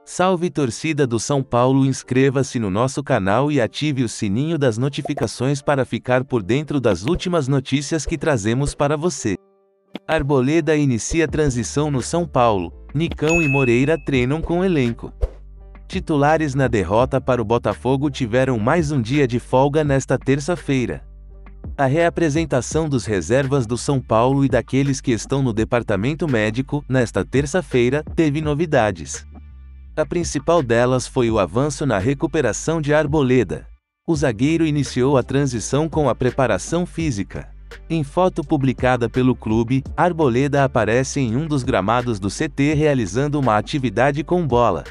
Salve torcida do São Paulo, inscreva-se no nosso canal e ative o sininho das notificações para ficar por dentro das últimas notícias que trazemos para você. Arboleda inicia transição no São Paulo, Nicão e Moreira treinam com o elenco. Titulares na derrota para o Botafogo tiveram mais um dia de folga nesta terça-feira. A reapresentação dos reservas do São Paulo e daqueles que estão no departamento médico, nesta terça-feira, teve novidades. A principal delas foi o avanço na recuperação de Arboleda. O zagueiro iniciou a transição com a preparação física. Em foto publicada pelo clube, Arboleda aparece em um dos gramados do CT realizando uma atividade com bola.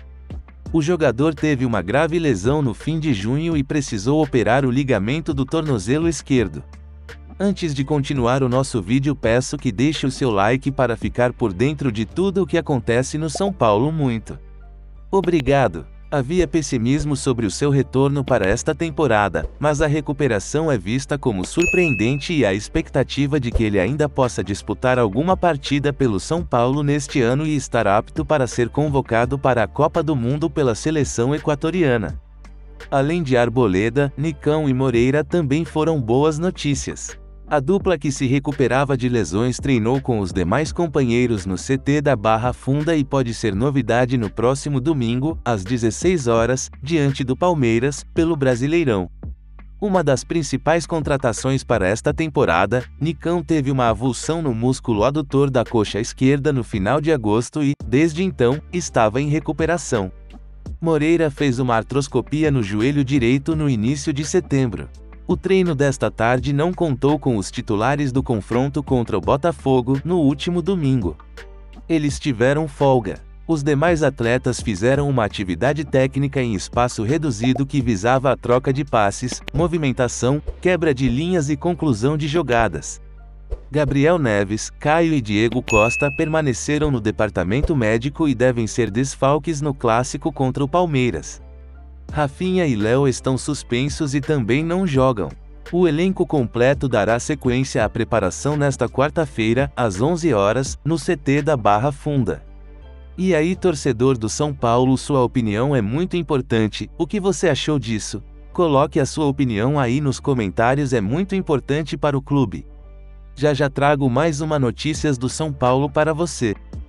O jogador teve uma grave lesão no fim de junho e precisou operar o ligamento do tornozelo esquerdo. Antes de continuar o nosso vídeo, peço que deixe o seu like para ficar por dentro de tudo o que acontece no São Paulo. Muito obrigado. Havia pessimismo sobre o seu retorno para esta temporada, mas a recuperação é vista como surpreendente e há expectativa de que ele ainda possa disputar alguma partida pelo São Paulo neste ano e estar apto para ser convocado para a Copa do Mundo pela seleção equatoriana. Além de Arboleda, Nicão e Moreira também foram boas notícias. A dupla que se recuperava de lesões treinou com os demais companheiros no CT da Barra Funda e pode ser novidade no próximo domingo, às 16 horas, diante do Palmeiras, pelo Brasileirão. Uma das principais contratações para esta temporada, Nicão teve uma avulsão no músculo adutor da coxa esquerda no final de agosto e, desde então, estava em recuperação. Moreira fez uma artroscopia no joelho direito no início de setembro. O treino desta tarde não contou com os titulares do confronto contra o Botafogo no último domingo. Eles tiveram folga. Os demais atletas fizeram uma atividade técnica em espaço reduzido que visava a troca de passes, movimentação, quebra de linhas e conclusão de jogadas. Gabriel Neves, Caio e Diego Costa permaneceram no departamento médico e devem ser desfalques no clássico contra o Palmeiras. Rafinha e Léo estão suspensos e também não jogam. O elenco completo dará sequência à preparação nesta quarta-feira, às 11 horas, no CT da Barra Funda. E aí, torcedor do São Paulo, sua opinião é muito importante. O que você achou disso? Coloque a sua opinião aí nos comentários, é muito importante para o clube. Já trago mais uma notícias do São Paulo para você.